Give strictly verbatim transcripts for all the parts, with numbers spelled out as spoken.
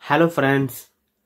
Hello friends,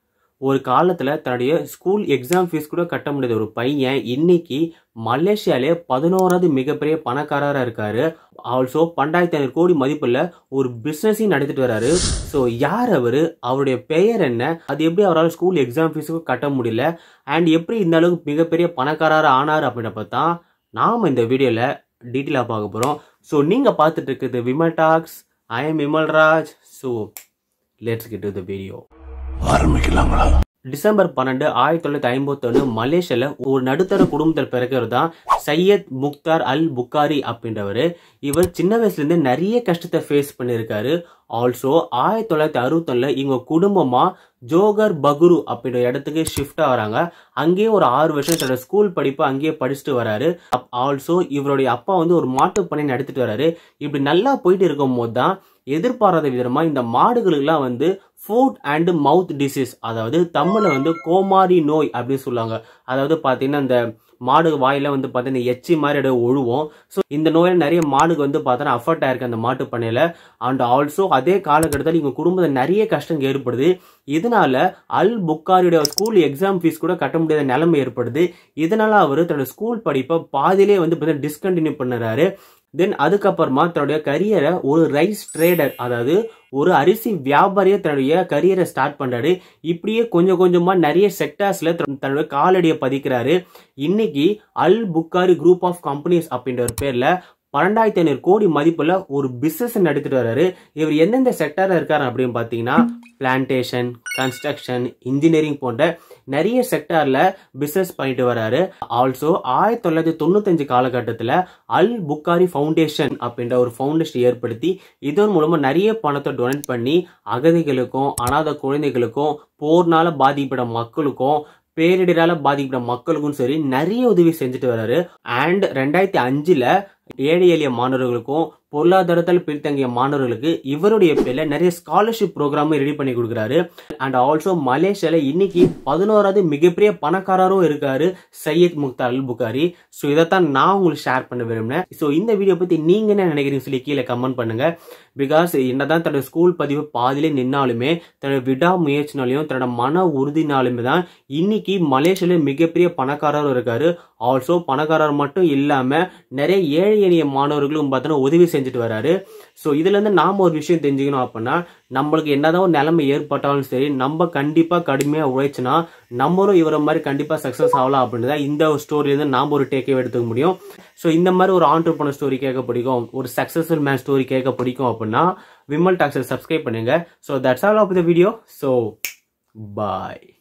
ஒரு காலத்தில் தன்னுடைய ஸ்கூல் எக்ஸாம் ஃபீஸ் கூட கட்ட முடியாத ஒரு பையன் இன்னைக்கு மலேசியாலே பதினோராவது மிகப்பெரிய பணக்காரராக இருக்காரு. ஆல்சோ பன்னெண்டாயிரத்தி ஐநூறு கோடி மதிப்புள்ள ஒரு பிஸ்னஸையும் நடத்திட்டு வராரு. ஸோ யார் அவர், அவருடைய பெயர் என்ன, அது எப்படி அவரால் ஸ்கூல் எக்ஸாம் ஃபீஸுக்கும் கட்ட முடியல, அண்ட் எப்படி இந்த அளவுக்கு மிகப்பெரிய பணக்காரராக ஆனார் அப்படின்ற பார்த்தா நாம் இந்த வீடியோவில் டீட்டெயிலாக பார்க்க போகிறோம். ஸோ நீங்கள் பார்த்துட்டு இருக்குது Vimal talks. I am Vimalraj. So let's get to the video. ஆரம்பிக்கலாங்களா? டிசம்பர் பன்னெண்டு ஆயிரத்தி தொள்ளாயிரத்தி ஐம்பத்தி ஒன்று மலேசியால ஒரு நடுத்தர குடும்பத்தில் பிறக்கிறது தான் சையத் முக்தார் அல் புக்காரி அப்படின்றவர். இவர் சின்ன வயசுல இருந்து நிறைய கஷ்டத்தை ஃபேஸ் பண்ணியிருக்காரு. ஆல்சோ ஆயிரத்தி தொள்ளாயிரத்தி அறுபத்தி ஒண்ணுல இவங்க குடும்பமா ஜோகர் பகுரு அப்படின்ற இடத்துக்கு ஷிஃப்ட் ஆகிறாங்க. அங்கேயே ஒரு ஆறு வருஷம் தன்னோட ஸ்கூல் படிப்பு அங்கேயே படிச்சுட்டு வராரு. ஆல்சோ இவருடைய அப்பா வந்து ஒரு மாட்டு பண்ணை நடத்திட்டு வராரு. இப்படி நல்லா போயிட்டு இருக்கும் போது தான் எதிர்பாராத விதமா இந்த மாடுகளுக்கெல்லாம் வந்து ஃபுட் அண்ட் மவுத் டிசீஸ், அதாவது தமிழ்ல வந்து கோமாரி நோய் அப்படின்னு சொல்லுவாங்க. அதாவது பார்த்தீங்கன்னா இந்த மாடு வாயில வந்து பார்த்தீங்கன்னா எச்சி மாதிரி இடம் ஒழுவோம். ஸோ இந்த நோயில் நிறைய மாடுக்கு வந்து பார்த்தோன்னா அஃபெக்ட் ஆயிருக்கு அந்த மாட்டு பண்ணையில. அண்ட் ஆல்சோ அதே காலகட்டத்தில் இவங்க குடும்பத்தில் நிறைய கஷ்டம் ஏற்படுது. இதனால அல் புக்காரியோட ஸ்கூல் எக்ஸாம் ஃபீஸ் கூட கட்ட முடியாத நிலைமை ஏற்படுது. இதனால அவர் தன்னோட ஸ்கூல் படிப்பை பாதியிலே வந்து பார்த்தீங்கன்னா டிஸ்கண்டினியூ பண்ணுறாரு. தென் அதுக்கப்புறமா தன்னுடைய கரியரை ஒரு ரைஸ் ட்ரேடர், அதாவது ஒரு அரிசி வியாபாரியை தன்னுடைய கரியரை ஸ்டார்ட் பண்றாரு. இப்படியே கொஞ்சம் கொஞ்சமா நிறைய செக்டார்ஸ்ல தன்னுடைய காலடியை பதிக்கிறாரு. இன்னைக்கு Al Bukhary group of companies அப்படின்ற ஒரு பேர்ல பன்னெண்டாயிரத்தி ஐநூறு கோடி மதிப்புல ஒரு பிசினஸ் நடத்திட்டு வர்றாரு. இவர் எந்தெந்த செக்டர்ல இருக்காரு அப்படின்னு பாத்தீங்கன்னா பிளான்டேஷன், கன்ஸ்ட்ரக்ஷன், இன்ஜினியரிங் போன்ற நிறைய செக்டர்ல பிசினஸ் பண்ணிட்டு வர்றாரு. ஆல்சோ ஆயிரத்தி தொள்ளாயிரத்தி தொண்ணூத்தி அஞ்சு காலகட்டத்தில் அல் புக்காரி ஃபவுண்டேஷன் அப்படின்ற ஒரு ஃபவுண்டேஷன் ஏற்படுத்தி இதன் மூலமா நிறைய பணத்தை டொனேட் பண்ணி அகதிகளுக்கும் அனாதை குழந்தைகளுக்கும் போர்னால பாதிக்கப்பட்ட மக்களுக்கும் பேரிடரால பாதிக்கப்பட்ட மக்களுக்கும் சரி நிறைய உதவி செஞ்சுட்டு வர்றாரு. அண்ட் ரெண்டாயிரத்தி அஞ்சுல ஏழை எளிய மாணவர்களுக்கும் பொருளாதாரத்தில் பின்தங்கிய மாணவர்களுக்கு இவருடைய பேர்ல நிறைய ஸ்காலர்ஷிப் ப்ரோக்ராம் ரெடி பண்ணி கொடுக்குறாரு. அண்ட் ஆல்சோ மலேசியால இன்னைக்கு பதினோராவது மிகப்பெரிய பணக்காரரும் இருக்காரு Syed Mokhtar Al Bukhary. So இதைத்தான் நான் உங்களுக்கு ஷேர் பண்ண விரும்பினேன். ஸோ இந்த வீடியோ பத்தி நீங்க என்ன நினைக்கிறீங்க சொல்லி கீழே கமெண்ட் பண்ணுங்க. பிகாஸ் என்னதான் தன்னோட ஸ்கூல் பதிவு பாதியிலே நின்னாலுமே தன்னோட விடா முயற்சினாலையும் தன்னோட மன உறுதினாலுமே தான் இன்னைக்கு மலேசியால மிகப்பெரிய பணக்காரரும் இருக்காரு. ஆல்சோ பணக்காரர் மட்டும் இல்லாம நிறைய ஏழை எளிய மாணவர்களும் பார்த்தோன்னா உதவி செஞ்சுட்டு வராரு. ஸோ இதுல இருந்து நாம ஒரு விஷயம் தெரிஞ்சுக்கணும் அப்படின்னா, நம்மளுக்கு என்னதான் ஒரு நிலைமை ஏற்பட்டாலும் சரி நம்ம கண்டிப்பா கடுமையா உழைச்சுனா நம்மளும் இவரை மாதிரி கண்டிப்பா சக்சஸ் ஆகலாம் அப்படின்னு தான் இந்த ஸ்டோரியில இருந்து நாம ஒரு டேக்கே எடுத்துக்க முடியும். ஸோ இந்த மாதிரி ஒரு ஆண்டர்பிரனர் ஸ்டோரி கேட்க பிடிக்கும், ஒரு சக்சஸ்ஃபுல் மேன் ஸ்டோரி கேட்க பிடிக்கும் அப்படின்னா விமல் டாக்ஸை சப்ஸ்கிரைப் பண்ணுங்க. So that's all of the video. So bye.